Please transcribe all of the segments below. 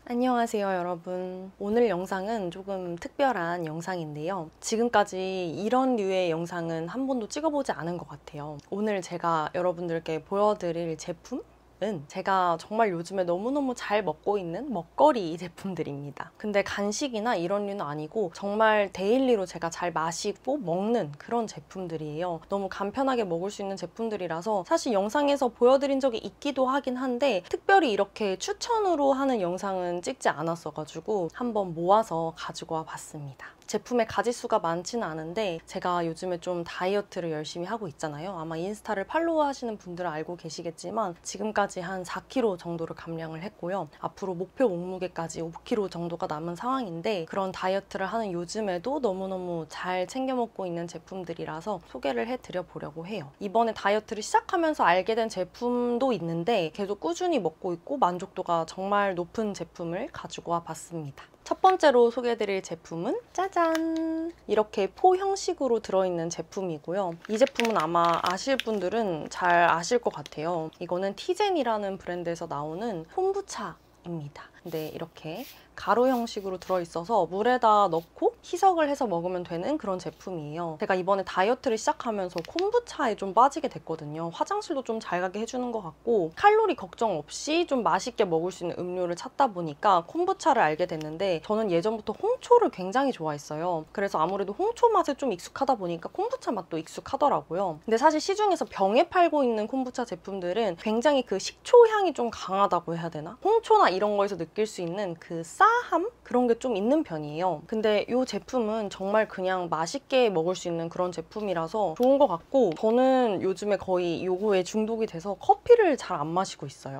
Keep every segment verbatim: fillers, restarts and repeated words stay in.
안녕하세요 여러분. 오늘 영상은 조금 특별한 영상인데요. 지금까지 이런 류의 영상은 한 번도 찍어보지 않은 것 같아요. 오늘 제가 여러분들께 보여드릴 제품 은 제가 정말 요즘에 너무너무 잘 먹고 있는 먹거리 제품들입니다. 근데 간식이나 이런 류는 아니고 정말 데일리로 제가 잘 마시고 먹는 그런 제품들이에요. 너무 간편하게 먹을 수 있는 제품들이라서 사실 영상에서 보여드린 적이 있기도 하긴 한데 특별히 이렇게 추천으로 하는 영상은 찍지 않았어가지고 한번 모아서 가지고 와 봤습니다. 제품의 가지수가 많지는 않은데 제가 요즘에 좀 다이어트를 열심히 하고 있잖아요. 아마 인스타를 팔로우 하시는 분들은 알고 계시겠지만 지금까지 한 사 킬로그램 정도를 감량을 했고요. 앞으로 목표 몸무게까지 오 킬로그램 정도가 남은 상황인데 그런 다이어트를 하는 요즘에도 너무너무 잘 챙겨 먹고 있는 제품들이라서 소개를 해드려 보려고 해요. 이번에 다이어트를 시작하면서 알게 된 제품도 있는데 계속 꾸준히 먹고 있고 만족도가 정말 높은 제품을 가지고 와 봤습니다. 첫 번째로 소개해드릴 제품은 짜잔! 이렇게 포 형식으로 들어있는 제품이고요. 이 제품은 아마 아실 분들은 잘 아실 것 같아요. 이거는 티젠이라는 브랜드에서 나오는 콤부차입니다. 근데 이렇게 가루 형식으로 들어있어서 물에다 넣고 희석을 해서 먹으면 되는 그런 제품이에요. 제가 이번에 다이어트를 시작하면서 콤부차에 좀 빠지게 됐거든요. 화장실도 좀 잘 가게 해주는 것 같고 칼로리 걱정 없이 좀 맛있게 먹을 수 있는 음료를 찾다 보니까 콤부차를 알게 됐는데 저는 예전부터 홍초를 굉장히 좋아했어요. 그래서 아무래도 홍초 맛에 좀 익숙하다 보니까 콤부차 맛도 익숙하더라고요. 근데 사실 시중에서 병에 팔고 있는 콤부차 제품들은 굉장히 그 식초 향이 좀 강하다고 해야 되나? 홍초나 이런 거에서 느낄 수 있는 그 싸 함? 그런 게 좀 있는 편이에요. 근데 이 제품은 정말 그냥 맛있게 먹을 수 있는 그런 제품이라서 좋은 것 같고 저는 요즘에 거의 요거에 중독이 돼서 커피를 잘 안 마시고 있어요.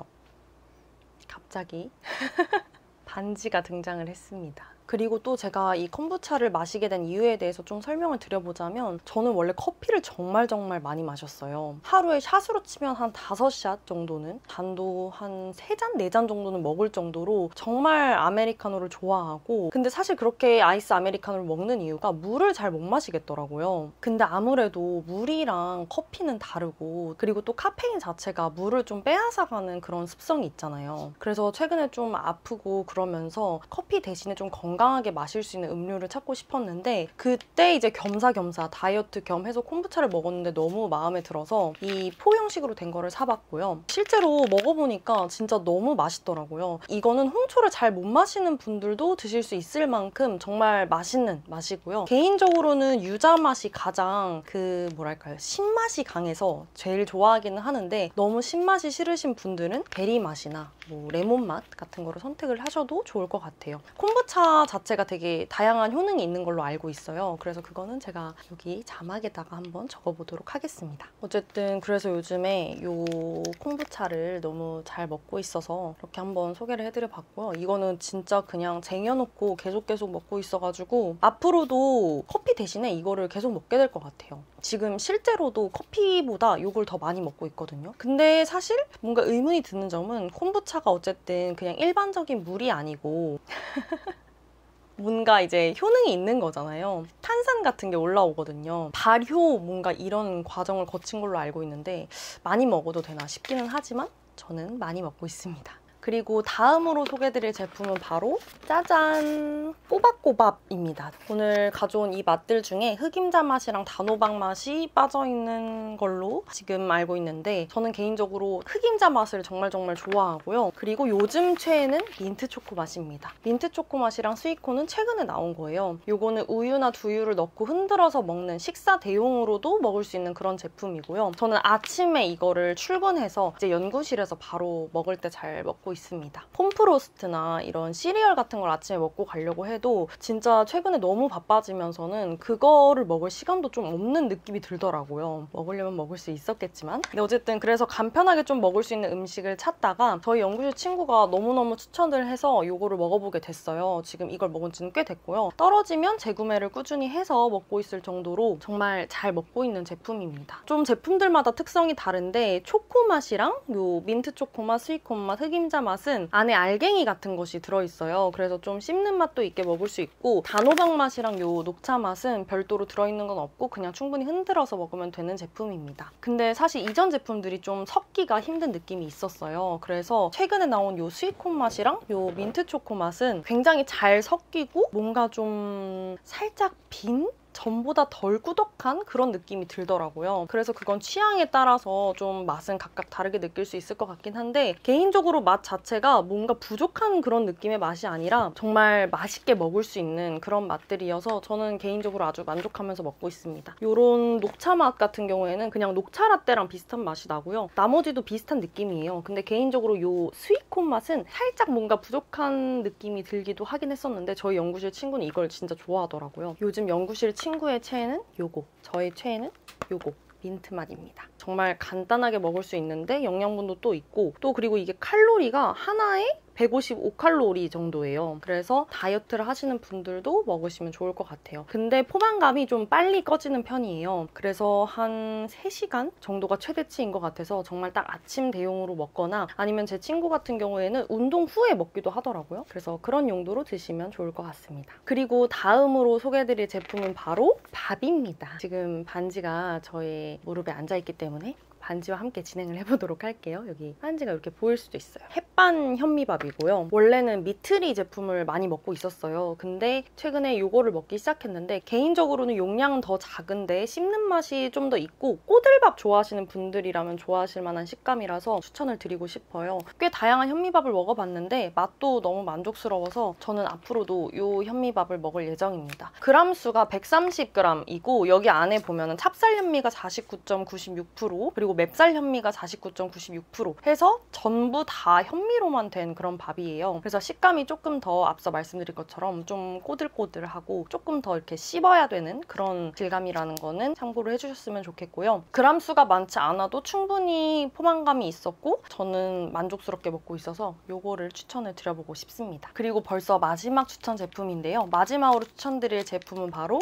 갑자기 반지가 등장을 했습니다. 그리고 또 제가 이 콤부차를 마시게 된 이유에 대해서 좀 설명을 드려보자면 저는 원래 커피를 정말 정말 많이 마셨어요. 하루에 샷으로 치면 한 다섯 샷 정도는 잔도 한 세 잔, 네 잔 정도는 먹을 정도로 정말 아메리카노를 좋아하고 근데 사실 그렇게 아이스 아메리카노를 먹는 이유가 물을 잘 못 마시겠더라고요. 근데 아무래도 물이랑 커피는 다르고 그리고 또 카페인 자체가 물을 좀 빼앗아가는 그런 습성이 있잖아요. 그래서 최근에 좀 아프고 그러면서 커피 대신에 좀 건강 건강하게 마실 수 있는 음료를 찾고 싶었는데 그때 이제 겸사겸사 다이어트 겸 해서 콤부차를 먹었는데 너무 마음에 들어서 이 포 형식으로 된 거를 사봤고요. 실제로 먹어보니까 진짜 너무 맛있더라고요. 이거는 홍초를 잘 못 마시는 분들도 드실 수 있을 만큼 정말 맛있는 맛이고요. 개인적으로는 유자 맛이 가장 그 뭐랄까요 신맛이 강해서 제일 좋아하기는 하는데 너무 신맛이 싫으신 분들은 베리 맛이나 뭐 레몬 맛 같은 거를 선택을 하셔도 좋을 것 같아요. 콤부차 자체가 되게 다양한 효능이 있는 걸로 알고 있어요. 그래서 그거는 제가 여기 자막에다가 한번 적어보도록 하겠습니다. 어쨌든 그래서 요즘에 이 콤부차를 너무 잘 먹고 있어서 이렇게 한번 소개를 해드려봤고요. 이거는 진짜 그냥 쟁여놓고 계속 계속 먹고 있어가지고 앞으로도 커피 대신에 이거를 계속 먹게 될 것 같아요. 지금 실제로도 커피보다 이걸 더 많이 먹고 있거든요. 근데 사실 뭔가 의문이 드는 점은 콤부차가 어쨌든 그냥 일반적인 물이 아니고 뭔가 이제 효능이 있는 거잖아요. 탄산 같은 게 올라오거든요. 발효 뭔가 이런 과정을 거친 걸로 알고 있는데 많이 먹어도 되나 싶기는 하지만 저는 많이 먹고 있습니다. 그리고 다음으로 소개해드릴 제품은 바로 짜잔! 꼬박꼬밥입니다. 오늘 가져온 이 맛들 중에 흑임자 맛이랑 단호박 맛이 빠져있는 걸로 지금 알고 있는데 저는 개인적으로 흑임자 맛을 정말 정말 좋아하고요. 그리고 요즘 최애는 민트초코 맛입니다. 민트초코 맛이랑 스위콘은 최근에 나온 거예요. 요거는 우유나 두유를 넣고 흔들어서 먹는 식사 대용으로도 먹을 수 있는 그런 제품이고요. 저는 아침에 이거를 출근해서 이제 연구실에서 바로 먹을 때 잘 먹고 있습니다. 폼프로스트나 이런 시리얼 같은 걸 아침에 먹고 가려고 해도 진짜 최근에 너무 바빠지면서는 그거를 먹을 시간도 좀 없는 느낌이 들더라고요. 먹으려면 먹을 수 있었겠지만 근데 어쨌든 그래서 간편하게 좀 먹을 수 있는 음식을 찾다가 저희 연구실 친구가 너무너무 추천을 해서 이거를 먹어보게 됐어요. 지금 이걸 먹은 지는 꽤 됐고요. 떨어지면 재구매를 꾸준히 해서 먹고 있을 정도로 정말 잘 먹고 있는 제품입니다. 좀 제품들마다 특성이 다른데 초코 맛이랑 요 민트 초코 맛, 스위콘 맛, 흑임자 녹차 맛은 안에 알갱이 같은 것이 들어있어요. 그래서 좀 씹는 맛도 있게 먹을 수 있고 단호박 맛이랑 요 녹차 맛은 별도로 들어있는 건 없고 그냥 충분히 흔들어서 먹으면 되는 제품입니다. 근데 사실 이전 제품들이 좀 섞기가 힘든 느낌이 있었어요. 그래서 최근에 나온 요 스윗콘 맛이랑 요 민트 초코 맛은 굉장히 잘 섞이고 뭔가 좀 살짝 빈? 전보다 덜 꾸덕한 그런 느낌이 들더라고요. 그래서 그건 취향에 따라서 좀 맛은 각각 다르게 느낄 수 있을 것 같긴 한데 개인적으로 맛 자체가 뭔가 부족한 그런 느낌의 맛이 아니라 정말 맛있게 먹을 수 있는 그런 맛들이어서 저는 개인적으로 아주 만족하면서 먹고 있습니다. 요런 녹차 맛 같은 경우에는 그냥 녹차 라떼랑 비슷한 맛이 나고요. 나머지도 비슷한 느낌이에요. 근데 개인적으로 요 스윗콘 맛은 살짝 뭔가 부족한 느낌이 들기도 하긴 했었는데 저희 연구실 친구는 이걸 진짜 좋아하더라고요. 요즘 연구실 친구의 최애는 요거, 저의 최애는 요거 민트 맛입니다. 정말 간단하게 먹을 수 있는데 영양분도 또 있고 또 그리고 이게 칼로리가 하나에 백오십오 칼로리 정도예요. 그래서 다이어트를 하시는 분들도 먹으시면 좋을 것 같아요. 근데 포만감이 좀 빨리 꺼지는 편이에요. 그래서 한 세 시간 정도가 최대치인 것 같아서 정말 딱 아침 대용으로 먹거나 아니면 제 친구 같은 경우에는 운동 후에 먹기도 하더라고요. 그래서 그런 용도로 드시면 좋을 것 같습니다. 그리고 다음으로 소개해드릴 제품은 바로 밥입니다. 지금 반지가 저의 무릎에 앉아있기 때문에 반지와 함께 진행을 해보도록 할게요. 여기 반지가 이렇게 보일 수도 있어요. 햇반 현미밥이고요. 원래는 미트리 제품을 많이 먹고 있었어요. 근데 최근에 이거를 먹기 시작했는데 개인적으로는 용량은 더 작은데 씹는 맛이 좀 더 있고 꼬들밥 좋아하시는 분들이라면 좋아하실 만한 식감이라서 추천을 드리고 싶어요. 꽤 다양한 현미밥을 먹어봤는데 맛도 너무 만족스러워서 저는 앞으로도 이 현미밥을 먹을 예정입니다. 그람 수가 백삼십 그램이고 여기 안에 보면 찹쌀 현미가 사십구 점 구십육 퍼센트 그리고 맵쌀 현미가 사십구 점 구십육 퍼센트 해서 전부 다 현미로만 된 그런 밥이에요. 그래서 식감이 조금 더 앞서 말씀드린 것처럼 좀 꼬들꼬들하고 조금 더 이렇게 씹어야 되는 그런 질감이라는 거는 참고를 해주셨으면 좋겠고요. 그람 수가 많지 않아도 충분히 포만감이 있었고 저는 만족스럽게 먹고 있어서 요거를 추천을 드려보고 싶습니다. 그리고 벌써 마지막 추천 제품인데요. 마지막으로 추천드릴 제품은 바로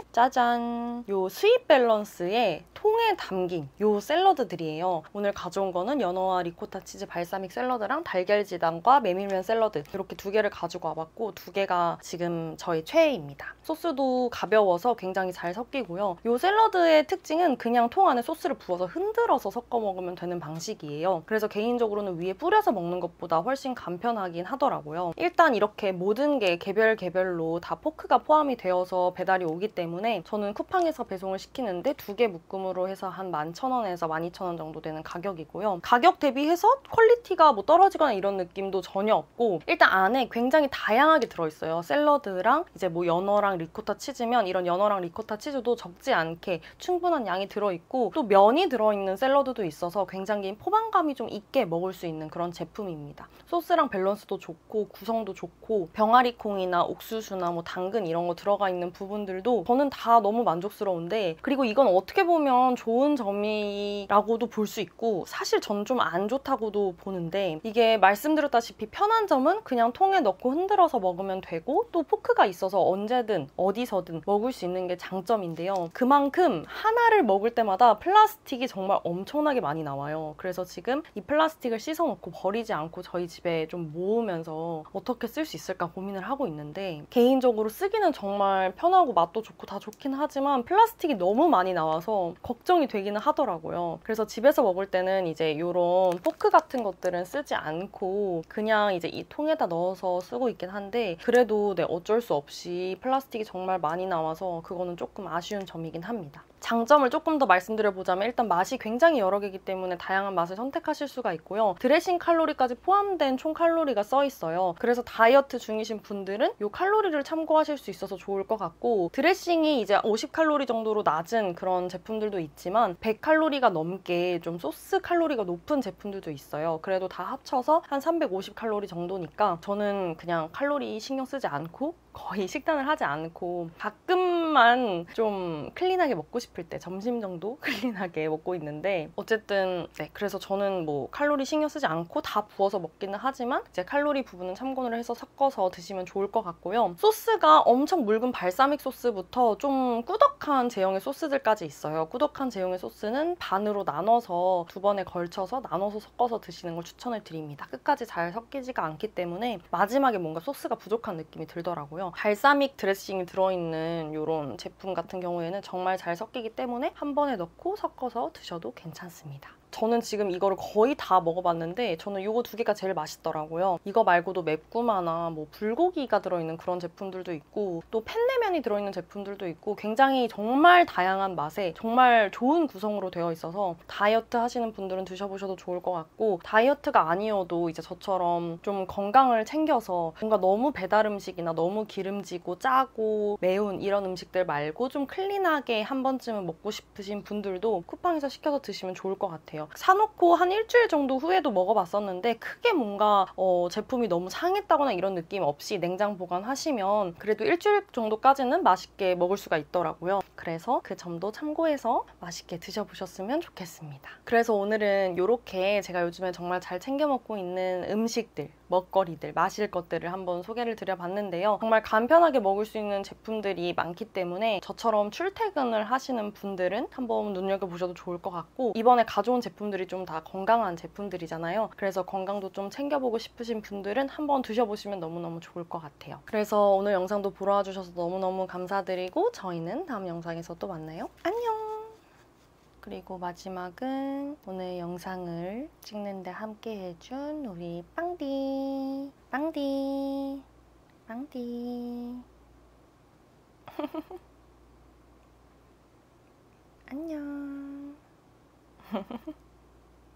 짜잔! 요 스윗 밸런스의 통에 담긴 요 샐러드들이에요. 오늘 가져온 거는 연어와 리코타 치즈 발사믹 샐러드랑 달걀지단과 메밀면 샐러드 이렇게 두 개를 가지고 와봤고 두 개가 지금 저의 최애입니다. 소스도 가벼워서 굉장히 잘 섞이고요. 이 샐러드의 특징은 그냥 통 안에 소스를 부어서 흔들어서 섞어 먹으면 되는 방식이에요. 그래서 개인적으로는 위에 뿌려서 먹는 것보다 훨씬 간편하긴 하더라고요. 일단 이렇게 모든 게 개별 개별로 다 포크가 포함이 되어서 배달이 오기 때문에 저는 쿠팡에서 배송을 시키는데 두 개 묶음으로 해서 한 만 천 원에서 만 이천 원 정도 되는 가격이고요. 가격 대비해서 퀄리티가 뭐 떨어지거나 이런 느낌도 전혀 없고 일단 안에 굉장히 다양하게 들어있어요. 샐러드랑 이제 뭐 연어랑 리코타 치즈면 이런 연어랑 리코타 치즈도 적지 않게 충분한 양이 들어있고 또 면이 들어있는 샐러드도 있어서 굉장히 포만감이 좀 있게 먹을 수 있는 그런 제품입니다. 소스랑 밸런스도 좋고 구성도 좋고 병아리 콩이나 옥수수나 뭐 당근 이런 거 들어가 있는 부분들도 저는 다 너무 만족스러운데 그리고 이건 어떻게 보면 좋은 점이라고도 볼 수 있고 사실 전 좀 안 좋다고도 보는데 이게 말씀드렸다시피 편한 점은 그냥 통에 넣고 흔들어서 먹으면 되고 또 포크가 있어서 언제든 어디서든 먹을 수 있는 게 장점인데요. 그만큼 하나를 먹을 때마다 플라스틱이 정말 엄청나게 많이 나와요. 그래서 지금 이 플라스틱을 씻어놓고 버리지 않고 저희 집에 좀 모으면서 어떻게 쓸 수 있을까 고민을 하고 있는데 개인적으로 쓰기는 정말 편하고 맛도 좋고 다 좋긴 하지만 플라스틱이 너무 많이 나와서 걱정이 되기는 하더라고요. 그래서 집에서 먹을 때는 이제 이런 포크 같은 것들은 쓰지 않고 그냥 이제 이 통에다 넣어서 쓰고 있긴 한데 그래도 네, 어쩔 수 없이 플라스틱이 정말 많이 나와서 그거는 조금 아쉬운 점이긴 합니다. 장점을 조금 더 말씀드려보자면 일단 맛이 굉장히 여러 개이기 때문에 다양한 맛을 선택하실 수가 있고요. 드레싱 칼로리까지 포함된 총 칼로리가 써 있어요. 그래서 다이어트 중이신 분들은 이 칼로리를 참고하실 수 있어서 좋을 것 같고 드레싱이 이제 오십 칼로리 정도로 낮은 그런 제품들도 있지만 백 칼로리가 넘게 좀 소스 칼로리가 높은 제품들도 있어요. 그래도 다 합쳐서 한 삼백오십 칼로리 정도니까 저는 그냥 칼로리 신경 쓰지 않고 거의 식단을 하지 않고 가끔 점심만 좀 클린하게 먹고 싶을 때 점심 정도 클린하게 먹고 있는데 어쨌든 네, 그래서 저는 뭐 칼로리 신경 쓰지 않고 다 부어서 먹기는 하지만 이제 칼로리 부분은 참고를 해서 섞어서 드시면 좋을 것 같고요. 소스가 엄청 묽은 발사믹 소스부터 좀 꾸덕한 제형의 소스들까지 있어요. 꾸덕한 제형의 소스는 반으로 나눠서 두 번에 걸쳐서 나눠서 섞어서 드시는 걸 추천을 드립니다. 끝까지 잘 섞이지가 않기 때문에 마지막에 뭔가 소스가 부족한 느낌이 들더라고요. 발사믹 드레싱이 들어있는 이런 제품 같은 경우에는 정말 잘 섞이기 때문에 한 번에 넣고 섞어서 드셔도 괜찮습니다. 저는 지금 이거를 거의 다 먹어봤는데 저는 이거 두 개가 제일 맛있더라고요. 이거 말고도 맵구마나 뭐 불고기가 들어있는 그런 제품들도 있고 또 펜네면이 들어있는 제품들도 있고 굉장히 정말 다양한 맛에 정말 좋은 구성으로 되어 있어서 다이어트 하시는 분들은 드셔보셔도 좋을 것 같고 다이어트가 아니어도 이제 저처럼 좀 건강을 챙겨서 뭔가 너무 배달 음식이나 너무 기름지고 짜고 매운 이런 음식들 말고 좀 클린하게 한 번쯤은 먹고 싶으신 분들도 쿠팡에서 시켜서 드시면 좋을 것 같아요. 사놓고 한 일주일 정도 후에도 먹어봤었는데 크게 뭔가 어, 제품이 너무 상했다거나 이런 느낌 없이 냉장 보관하시면 그래도 일주일 정도까지는 맛있게 먹을 수가 있더라고요. 그래서 그 점도 참고해서 맛있게 드셔보셨으면 좋겠습니다. 그래서 오늘은 이렇게 제가 요즘에 정말 잘 챙겨 먹고 있는 음식들, 먹거리들, 마실 것들을 한번 소개를 드려봤는데요. 정말 간편하게 먹을 수 있는 제품들이 많기 때문에 저처럼 출퇴근을 하시는 분들은 한번 눈여겨보셔도 좋을 것 같고 이번에 가져온 제품들이 좀 다 건강한 제품들이잖아요. 그래서 건강도 좀 챙겨보고 싶으신 분들은 한번 드셔보시면 너무너무 좋을 것 같아요. 그래서 오늘 영상도 보러 와주셔서 너무너무 감사드리고 저희는 다음 영상에서 또 만나요. 안녕! 그리고 마지막은 오늘 영상을 찍는데 함께 해준 우리 빵디 빵디 빵디 안녕